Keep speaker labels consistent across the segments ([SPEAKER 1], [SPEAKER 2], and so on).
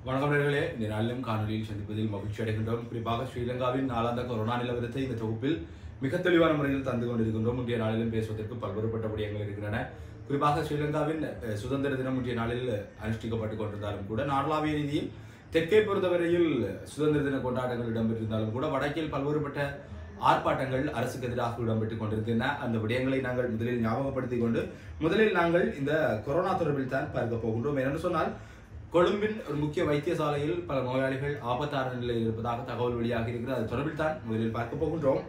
[SPEAKER 1] வணக்கம் நேயர்களே, இந்த நாளிலும் காணொலியில் சந்திப்பதில் மகிழ்ச்சி அடைகின்றோம். குறிப்பாக ஸ்ரீலங்காவின் நாளாந்த கொரோனா நிலவரத்தை இந்த தொகுப்பில் மிக தெளிவான முறையில் தந்து கொண்டிருக்கின்றோம். இன்றைய நாளிலும் பேசுவதற்கு பல்வேறுபட்ட விடயங்கள் இருக்கின்றன. குறிப்பாக ஸ்ரீலங்காவின் சுதந்திர தினம் இன்றைய நாளில் அனுஷ்டிக்கப்பட்டுக் கொண்டிருந்தாலும் கூட, நாடளாவிய ரீதியில் தெற்கை பொறுத்தவரையில் சுதந்திர தின கொண்டாட்டங்கள் இடம்பெற்றிருந்தாலும் கூட, வடக்கில் பல்வேறுபட்ட ஆர்ப்பாட்டங்கள் அரசுக்கு எதிராக இடம்பெற்றுக் கொண்டிருக்கின்றன. அந்த விடயங்களை நாங்கள் முதலில் ஞாபகப்படுத்திக் கொண்டு, முதலில் நாங்கள் இந்த கொரோனா தொடர்பில் தான் பார்க்க போகின்றோம். என்னென்னு சொன்னால், கொழும்பின் ஒரு முக்கிய வைத்தியசாலையில் பல நோயாளிகள் ஆபத்தான நிலையில் இருப்பதாக தகவல் வெளியாகி இருக்கிறது. அது தொடர்பில் தான் முதலில் பார்க்க போகின்றோம்.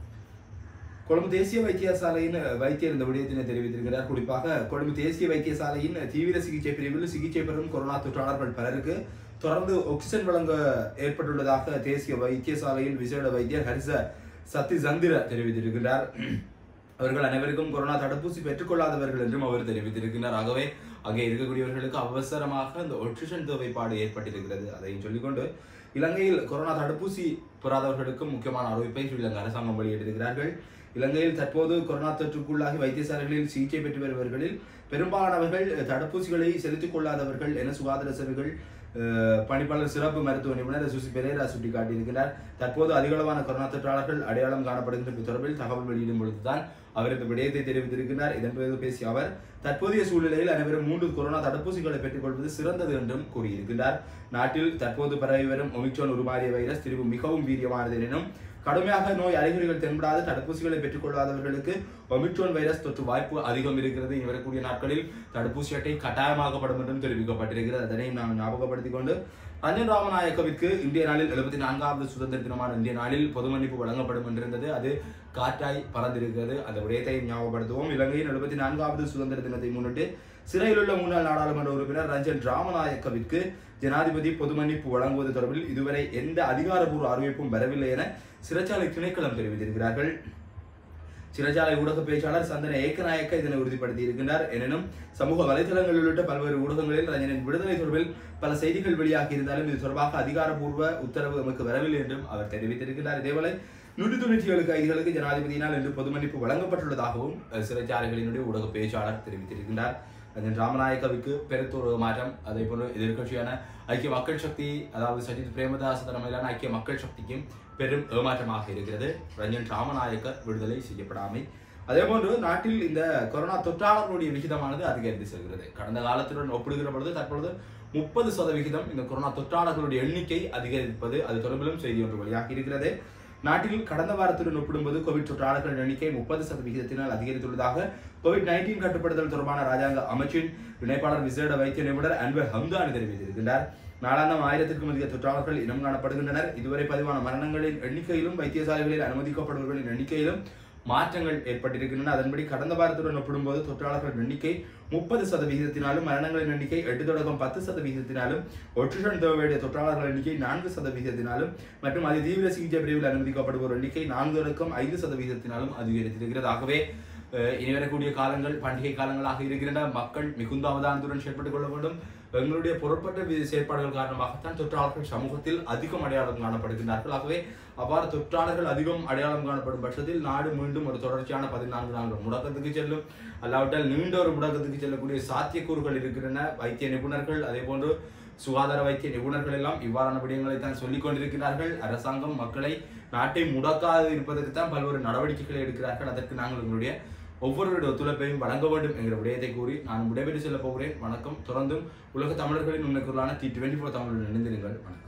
[SPEAKER 1] கொழும்பு தேசிய வைத்தியசாலையின் வைத்தியர் இந்த விடயத்தினை தெரிவித்திருக்கிறார். குறிப்பாக கொழும்பு தேசிய வைத்தியசாலையின் தீவிர சிகிச்சை பிரிவில் சிகிச்சை பெறும் கொரோனா தொற்றாளர்கள் பலருக்கு தொடர்ந்து ஆக்சிஜன் வழங்க ஏற்பட்டுள்ளதாக தேசிய வைத்தியசாலையின் விசேட வைத்தியர் ஹரிச சத்திசந்திர தெரிவித்திருக்கிறார். அவர்கள் அனைவருக்கும் கொரோனா தடுப்பூசி பெற்றுக்கொள்ளாதவர்கள் என்றும் அவர் தெரிவித்திருக்கிறார். ஆகவே அங்கே இருக்கக்கூடியவர்களுக்கு அவசரமாக இந்த ஆக்சிஜன் தேவைப்பாடு ஏற்பட்டிருக்கிறது. அதையும் சொல்லிக்கொண்டு, இலங்கையில் கொரோனா தடுப்பூசி பெறாதவர்களுக்கும் முக்கியமான அறிவிப்பை ஸ்ரீலங்கா அரசாங்கம் வெளியிட்டிருக்கிறார்கள். இலங்கையில் தற்போது கொரோனா தொற்றுக்குள்ளாகி வைத்தியசாலைகளில் சிகிச்சை பெற்று வருபவர்களில் பெரும்பாலானவர்கள் தடுப்பூசிகளை செலுத்திக் கொள்ளாதவர்கள் என சுகாதார சேவைகள் பணிப்பாளர் சிறப்பு மருத்துவ நிபுணர் சுசி பெரேரா சுட்டிக்காட்டியிருக்கிறார். தற்போது அதிகளவான கொரோனா தொற்றாளர்கள் அடையாளம் காணப்படுகின்ற தொடர்பில் தகவல் வெளியிடும் பொழுதுதான் அவர் இந்த விடயத்தை தெரிவித்திருக்கிறார். இதன்போது பேசிய அவர், தற்போதைய சூழ்நிலையில் அனைவரும் 3 கொரோனா தடுப்பூசிகளை பெற்றுக் கொள்வது சிறந்தது என்றும் கூறியிருக்கிறார். நாட்டில் தற்போது பரவி வரும் ஒமிக்ரான் உருமாறிய வைரஸ் திரிவு மிகவும் வீரியமானது எனும், கடுமையாக நோய் அறிகுறிகள் தென்படாத தடுப்பூசிகளை பெற்றுக் கொள்ளாதவர்களுக்கு ஒமிக்ரான் வைரஸ் தொற்று வாய்ப்பு அதிகம் இருக்கிறது. இனி வரக்கூடிய நாட்களில் தடுப்பூசி அட்டை கட்டாயமாக்கப்படும் என்றும் தெரிவிக்கப்பட்டிருக்கிறது. அதனையும் நாம் ஞாபகப்படுத்திக் கொண்டு, ரஞ்சன் ராமநாயக்கவிற்கு இந்திய நாளில் 74வது சுதந்திர தினமான இந்திய நாளில் பொது மன்னிப்பு வழங்கப்படும் என்றிருந்தது. அது காற்றாய் பறந்திருக்கிறது. அந்த விடயத்தை ஞாபகப்படுத்துவோம். இலங்கையின் 74வது சுதந்திர தினத்தை முன்னிட்டு சிறையில் உள்ள முன்னாள் நாடாளுமன்ற உறுப்பினர் ரஞ்சன் ராமநாயக்கவிற்கு ஜனாதிபதி பொது மன்னிப்பு வழங்குவது தொடர்பில் இதுவரை எந்த அதிகாரப்பூர்வ அறிவிப்பும் வரவில்லை என சிறைச்சாலை திணைக்களம் தெரிவித்திருக்கிறார்கள். சிறைச்சாலை ஊடக பேச்சாளர் சந்தன ஏக்கநாயக்க இதனை உறுதிப்படுத்தி இருக்கின்றார். எனினும் சமூக வலைதளங்கள் உள்ளிட்ட பல்வேறு ஊடகங்களில் ரஞ்சனின் விடுதலை தொடர்பில் பல செய்திகள் வெளியாகி இருந்தாலும் இது தொடர்பாக அதிகாரப்பூர்வ உத்தரவு நமக்கு வரவில்லை என்றும் அவர் தெரிவித்திருக்கிறார். இதேவேளை 197 கைதிகளுக்கு ஜனாதிபதியினால் இன்று பொது மன்னிப்பு வழங்கப்பட்டுள்ளதாகவும் சிறைச்சாலைகளினுடைய ஊடக பேச்சாளர் தெரிவித்திருக்கின்றார். ரஞ்சன் ராமநாயக்கவிற்கு பெருத்தொரு மாற்றம், அதே போன்று எதிர்கட்சியான ஐக்கிய மக்கள் சக்தி, அதாவது சஜித் பிரேமதாஸ் தலைமையிலான ஐக்கிய மக்கள் சக்திக்கும் பெரும் ஏமாற்றமாக இருக்கிறது ரஞ்சன் ராமநாயக்க விடுதலை செய்யப்படாமை. அதேபோன்று நாட்டில் இந்த கொரோனா தொற்றாளர்களுடைய விகிதமானது அதிகரித்து செல்கிறது. கடந்த காலத்துடன் ஒப்பிடுகிற பொழுது தற்பொழுது 30% இந்த கொரோனா தொற்றாளர்களுடைய எண்ணிக்கை அதிகரிப்பது, அது தொடர்பிலும் செய்தி ஒன்று வெளியாகி இருக்கிறது. நாட்டில் கடந்த வாரத்துடன் ஒப்பிடும்போது கோவிட் தொற்றாளர்கள் எண்ணிக்கை 30% அதிகரித்துள்ளதாக COVID-19 கட்டுப்படுத்தல் தொடர்பான ராஜாங்க அமைச்சின் இணைப்பாளர் விசேட வைத்திய நிபுணர் அன்வர் ஹம்தானி தெரிவித்திருக்கிறார். நாளாந்தம் 1000க்கும் அதிக தொற்றாளர்கள் இனம் காணப்படுகின்றனர். இதுவரை பதிவான மரணங்களின் எண்ணிக்கையிலும் வைத்தியசாலைகளில் அனுமதிக்கப்படுபவர்களின் எண்ணிக்கையிலும் மாற்றங்கள் ஏற்பட்டிருக்கின்றன. அதன்படி கடந்த வாரத்துடன் ஒப்பிடும்போது தொற்றாளர்கள் எண்ணிக்கை 30%, மரணங்களின் எண்ணிக்கை 8 தொடக்கம் 10%, ஆக்சிஜன் தேவையுடைய தொற்றாளர்கள் எண்ணிக்கை 4%, மற்றும் அதிதீவிர சிகிச்சை பிரிவில் அனுமதிக்கப்படுவோர் எண்ணிக்கை 4 தொடக்கம் 5% அதிகரித்திருக்கிறது. ஆகவே இனி வரக்கூடிய காலங்கள் பண்டிகை காலங்களாக இருக்கின்றன. மக்கள் மிகுந்த அவதானத்துடன் செயல்பட்டுக் கொள்ள வேண்டும். எங்களுடைய பொருட்பட்ட செயற்பாடுகள் காரணமாகத்தான் தொற்றாளர்கள் சமூகத்தில் அதிகம் அடையாளம் காணப்படுகின்றார்கள். ஆகவே அவ்வாறு தொற்றாளர்கள் அதிகம் அடையாளம் காணப்படும் பட்சத்தில் நாடு மீண்டும் ஒரு தொடர்ச்சியான 14 நாட்கள் முடக்கத்துக்கு செல்லும். அல்லாவிட்டால் நீண்ட ஒரு முடக்கத்துக்கு செல்லக்கூடிய சாத்தியக்கூறுகள் இருக்கின்றன. வைத்திய நிபுணர்கள், அதே போன்று சுகாதார வைத்திய நிபுணர்கள் எல்லாம் இவ்வாறான விடயங்களை தான் சொல்லிக் கொண்டிருக்கிறார்கள். அரசாங்கம் மக்களை, நாட்டை முடக்காது இருப்பதற்கு தான் பல்வேறு நடவடிக்கைகளை எடுக்கிறார்கள். அதற்கு நாங்கள் எங்களுடைய ஒவ்வொருவருடைய ஒத்துழைப்பையும் வழங்க வேண்டும் என்கிற விடயத்தை கூறி நான் விடைபெற்று செல்ல போகிறேன். வணக்கம். தொடர்ந்தும் உலக தமிழர்களின் உண்மைக்குள்ளான T24 தமிழுடன் இணைந்திருங்கள். வணக்கம்.